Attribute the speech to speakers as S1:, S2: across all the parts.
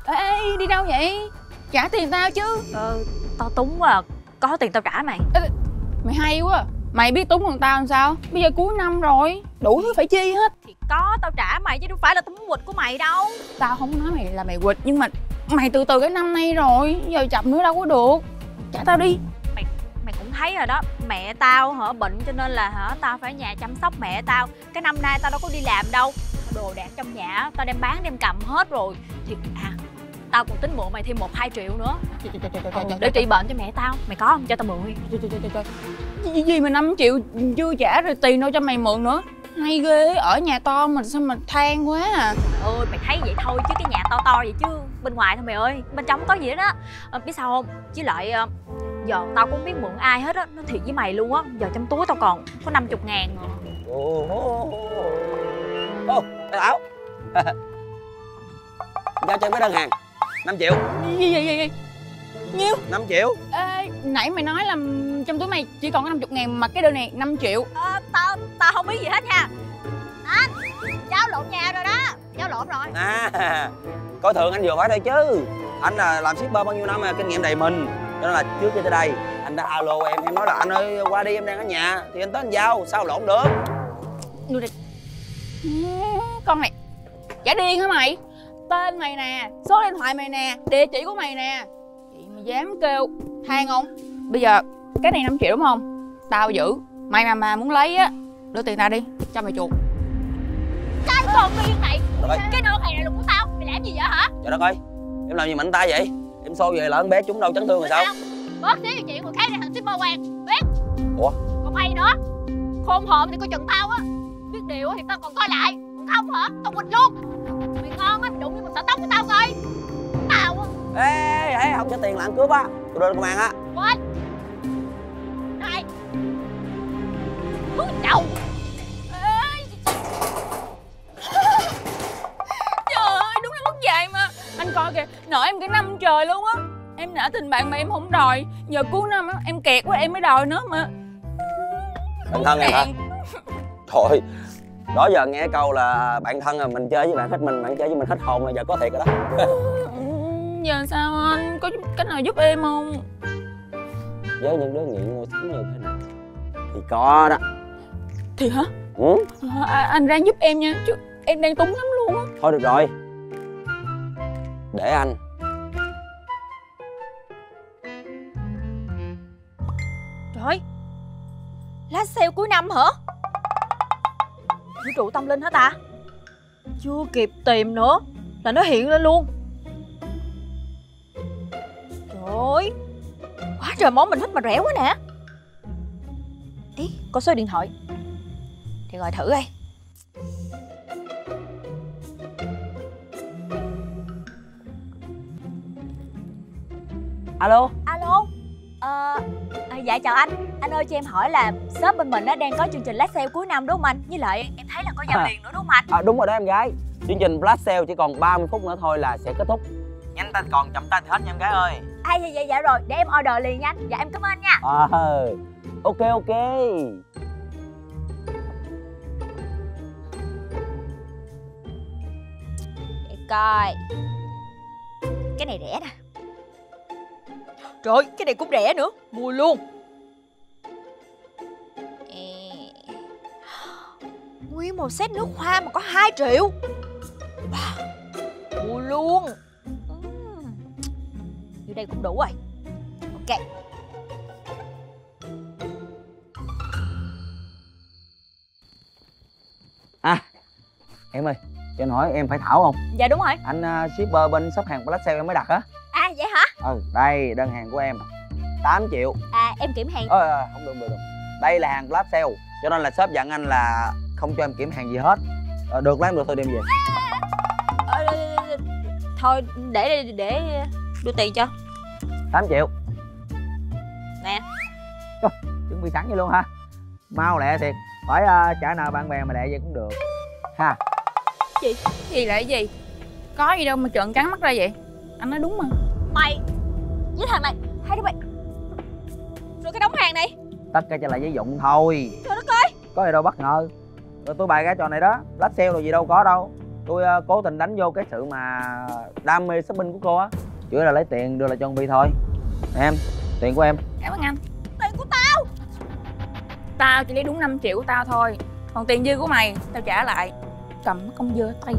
S1: Ê, đi đâu vậy? Trả tiền tao chứ.
S2: Tao túng quá à. Có tiền tao trả mày.
S1: Mày hay quá. Mày biết túng còn tao làm sao? Bây giờ cuối năm rồi, đủ thứ phải chi hết.
S2: Thì có, tao trả mày chứ đâu phải là túng quỵt của mày đâu.
S1: Tao không nói mày là mày quỵt, nhưng mà mày từ từ cái năm nay rồi, giờ chậm nữa đâu có được. Trả tao đi.
S2: Mày cũng thấy rồi đó, mẹ tao bệnh cho nên là tao phải ở nhà chăm sóc mẹ tao. Cái năm nay tao đâu có đi làm đâu. Đồ đạc trong nhà tao đem bán đem cầm hết rồi. Thì tao còn tính mượn mày thêm 1-2 triệu nữa. Để trị bệnh cho mẹ tao. Mày có không? Cho tao mượn đi.
S1: Gì mà 5 triệu chưa trả rồi tiền đâu cho mày mượn nữa. Hay ghê, ở nhà to mà sao mà than quá à.
S2: Mày thấy vậy thôi chứ cái nhà to to vậy chứ bên ngoài thôi mày ơi. Bên trong có gì đó. Biết sao không? Với lại giờ tao cũng không biết mượn ai hết á. Nó thiệt với mày luôn á. Giờ trong túi tao còn có 50.000 rồi.
S3: Thảo giao cho em cái đơn hàng 5 triệu.
S1: Gì? Nhiêu?
S3: 5 triệu.
S1: Ê, nãy mày nói là trong túi mày chỉ còn có 50.000 mà cái đơn này 5 triệu.
S2: Tao không biết gì hết nha. Anh, giao lộn nhà rồi đó. Giao lộn rồi.
S3: Coi thường anh vừa phải thôi chứ. Anh là làm shipper bao nhiêu năm mà kinh nghiệm đầy mình. Cho nên là trước khi tới đây anh đã alo em nói là anh ơi qua đi em đang ở nhà. Thì anh tới anh giao, sao lộn được.
S1: Đưa đây. Con này giả điên hả mày? Tên mày nè, số điện thoại mày nè, địa chỉ của mày nè. Chị mà dám kêu than không? Bây giờ cái này 5 triệu đúng không? Tao giữ. Mày mà muốn lấy á, đưa tiền tao đi, cho mày chuột.
S2: Cái con điên này. Cái đơn này là của tao. Mày làm gì vậy hả?
S3: Trời đất ơi, em làm gì mạnh tay vậy? Em xô về lỡ con bé trúng đâu chấn thương rồi sao?
S2: Bớt xíu chuyện người khác đi, thằng shipper quan. Biết.
S3: Ủa?
S2: Còn mày nữa. Khôn hồn thì coi chừng tao á. Biết điều thì tao còn coi lại. Còn không hả? Tao quỵt luôn. Mày ngon á, mày đụng với một sợi tóc của tao coi. Tao á.
S3: Ê, không cho tiền là ăn cướp á. Tôi đưa công an á.
S2: Quên. Này. Đầu.
S1: Trời ơi, đúng là mất dạy mà. Anh coi kìa, nợ em cái năm trời luôn á. Em nợ tình bạn mà em không đòi. Giờ cuối năm á, em kẹt quá em mới đòi nữa mà.
S3: Bạn thân em hả? Thôi, đó giờ nghe câu là bạn thân là mình chơi với bạn hết mình, bạn chơi với mình hết hồn rồi, giờ có thiệt rồi đó.
S1: Giờ sao anh? Có cách nào giúp em không?
S3: Với những đứa nghiện mua sắm như thế này thì có đó.
S1: Thì hả? Anh ráng giúp em nha, chứ em đang túng lắm luôn á.
S3: Thôi được rồi, để anh.
S2: Trời, lá sale cuối năm hả? Vũ trụ tâm linh hả ta? Chưa kịp tìm nữa là nó hiện lên luôn. Trời ơi, quá trời món mình thích mà rẻ quá nè. Ý, có số điện thoại thì gọi thử đây.
S3: Alo.
S2: Dạ chào anh. Anh ơi cho em hỏi là shop bên mình đang có chương trình flash sale cuối năm đúng không anh? Với lại em thấy là có giao liền nữa đúng không anh?
S3: Đúng rồi đó em gái. Chương trình flash sale chỉ còn 30 phút nữa thôi là sẽ kết thúc. Nhanh tay còn chậm tay thì hết nha em gái ơi.
S2: Dạ rồi, để em order liền nha anh. Dạ em cảm ơn nha.
S3: Ok.
S2: Để coi. Cái này rẻ nè. Trời ơi, cái này cũng rẻ nữa. Mua luôn. Nguyên một set nước hoa mà có 2 triệu. Wow. Mua luôn. Như đây cũng đủ rồi. Ok.
S3: Em ơi, cho anh hỏi em phải Thảo không?
S2: Dạ đúng rồi.
S3: Anh shipper bên shop hàng flash sale em mới đặt á.
S2: Vậy hả?
S3: Đây đơn hàng của em 8 triệu.
S2: Em kiểm hàng.
S3: Không được. Đây là hàng flash sale, cho nên là shop dặn anh là không cho em kiểm hàng gì hết. Được lắm, được thôi đem về.
S2: Thôi để đưa tiền cho.
S3: 8 triệu.
S2: Nè.
S3: Chuẩn bị sẵn vậy luôn hả? Mau lẹ thiệt. Phải trả nợ bạn bè mà lẹ vậy cũng được ha.
S1: Gì là cái gì? Có gì đâu mà trợn trắng mắt ra vậy? Anh nói đúng mà.
S2: Mày với thằng này, hai đứa mày. Rồi cái đống hàng này
S3: Tất cả chỉ là giấy dụng thôi.
S2: Trời đất ơi,
S3: Có gì đâu bất ngờ. Rồi tôi bày cái trò này đó, flash sale rồi gì đâu có đâu. Tôi cố tình đánh vô cái sự mà đam mê shopping của cô á. Chủ yếu là lấy tiền đưa lại cho con Bi thôi. Em, tiền của em.
S1: Cảm ơn anh. Tiền của tao. Tao chỉ lấy đúng 5 triệu của tao thôi. Còn tiền dư của mày tao trả lại. Cầm con dơ tay.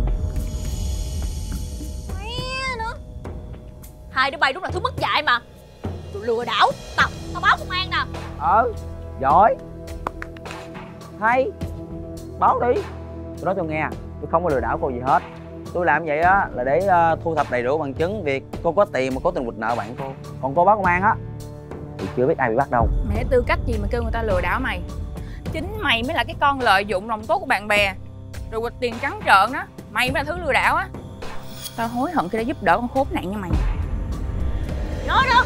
S2: Hai đứa bay đúng là thứ mất dạy mà. Tụi lừa đảo. Tao báo công an nè.
S3: Giỏi. Hay. Báo đi. Tôi nói cho nghe, tôi không có lừa đảo cô gì hết. Tôi làm vậy á là để thu thập đầy đủ bằng chứng việc cô có tiền mà cố tình quỵt nợ bạn cô. Còn cô báo công an á thì chưa biết ai bị bắt đâu.
S1: Mày có tư cách gì mà kêu người ta lừa đảo mày? Chính mày mới là cái con lợi dụng lòng tốt của bạn bè rồi quỵt tiền trắng trợn đó. Mày mới là thứ lừa đảo á. Tao hối hận khi đã giúp đỡ con khốn nạn như mày.
S2: Nói đó.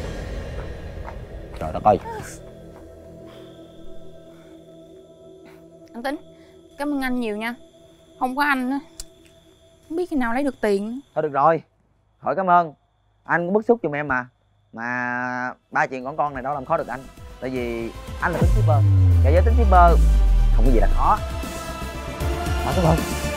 S3: Trời đất ơi.
S1: Anh Tính, cảm ơn anh nhiều nha. Không có anh á, không biết khi nào lấy được tiền.
S3: Thôi được rồi, hỏi cảm ơn. Anh cũng bức xúc giùm em mà. Mà ba chuyện con này đâu làm khó được anh. Tại vì anh là tính shipper. Và với tính shipper không có gì là khó. Cảm ơn.